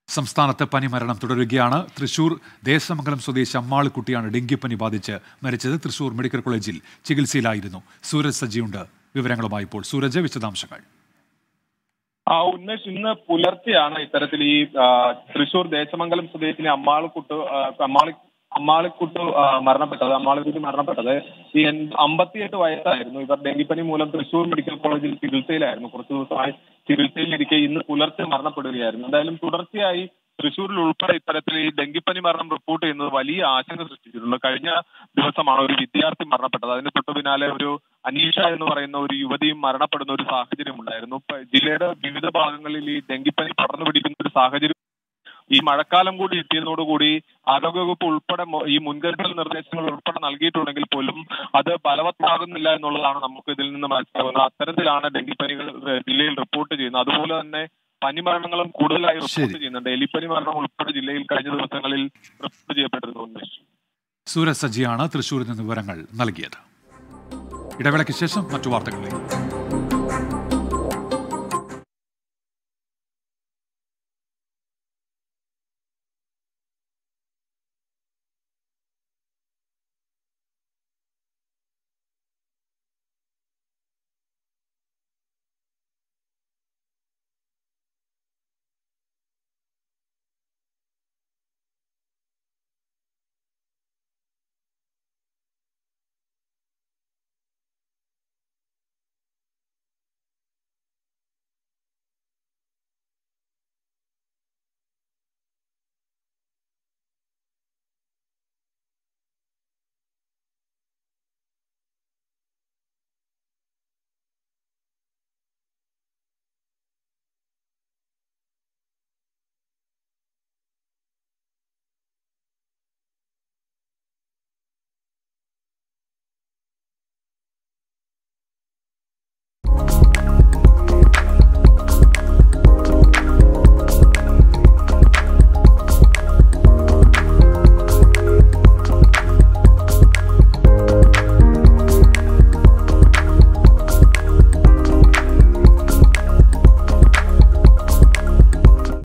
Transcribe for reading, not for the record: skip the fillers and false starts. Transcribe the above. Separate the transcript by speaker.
Speaker 1: സംസ്ഥാനത്ത് പനിമരണം തുടരുകയാണ്. തൃശൂർ ദേശമംഗലം സ്വദേശി അമ്മാളിക്കുട്ടിയാണ് ഡെങ്കിപ്പനി ബാധിച്ച് മരിച്ചത്. തൃശൂർ മെഡിക്കൽ കോളേജിൽ ചികിത്സയിലായിരുന്നു. സൂരജ് സജിയുണ്ട് വിവരങ്ങളുമായി. ഇപ്പോൾ സൂരജ്, വിശദാംശങ്ങൾ.
Speaker 2: ഉന്മേഷ്, ഇന്ന് പുലർച്ചെയാണ് ഇത്തരത്തിൽ ഈ തൃശൂർ ദേശമംഗലം സ്വദേശിനി അമ്മാളിക്കുട്ടി മരണപ്പെട്ടത്. ഈ 58 വയസ്സായിരുന്നു. ഇവർ ഡെങ്കിപ്പനി മൂലം തൃശൂർ മെഡിക്കൽ കോളേജിൽ ചികിത്സയിലായിരുന്നു. കുറച്ചു ദിവസമായി ചികിത്സയിലിരിക്കെ ഇന്ന് പുലർച്ചെ മരണപ്പെടുകയായിരുന്നു. എന്തായാലും തുടർച്ചയായി തൃശൂരിൽ ഉൾപ്പെടെ ഇത്തരത്തിൽ ഈ ഡെങ്കിപ്പനി മരണം റിപ്പോർട്ട് ചെയ്യുന്നത് വലിയ ആശങ്ക സൃഷ്ടിച്ചിട്ടുണ്ട്. കഴിഞ്ഞ ദിവസമാണ് ഒരു വിദ്യാർത്ഥി മരണപ്പെട്ടത്. അതിന് തൊട്ടു പിന്നാലെ ഒരു അനീഷ എന്ന് പറയുന്ന ഒരു യുവതിയും മരണപ്പെടുന്ന ഒരു സാഹചര്യം ഉണ്ടായിരുന്നു. ജില്ലയുടെ വിവിധ ഭാഗങ്ങളിൽ ഈ ഡെങ്കിപ്പനി പടർന്നു പിടിക്കുന്ന ഒരു സാഹചര്യം ഈ മഴക്കാലം കൂടി എത്തിയതോടുകൂടി ആരോഗ്യവകുപ്പ് ഉൾപ്പെടെ ഈ മുൻകരുതൽ നിർദ്ദേശങ്ങൾ ഉൾപ്പെടെ നൽകിയിട്ടുണ്ടെങ്കിൽ പോലും അത് ഫലവത്താകുന്നില്ല എന്നുള്ളതാണ് നമുക്ക് ഇതിൽ നിന്ന് മനസ്സിലാകുന്നത്. അത്തരത്തിലാണ് ഡെങ്കിപ്പനികൾ ജില്ലയിൽ റിപ്പോർട്ട് ചെയ്യുന്നത്. അതുപോലെ തന്നെ പനിമരണങ്ങളും കൂടുതലായി റിപ്പോർട്ട് ചെയ്യുന്നുണ്ട്. എലിപ്പനി മരണം ഉൾപ്പെടെ ജില്ലയിൽ കഴിഞ്ഞ ദിവസങ്ങളിൽ റിപ്പോർട്ട് ചെയ്യപ്പെട്ടിരുന്നു.
Speaker 1: സൂരജ് സജിയാണ് തൃശൂരിൽ നിന്ന് വിവരങ്ങൾ നൽകിയത്. ഇടവേളയ്ക്ക് ശേഷം മറ്റു വാർത്തകളിലേക്ക്.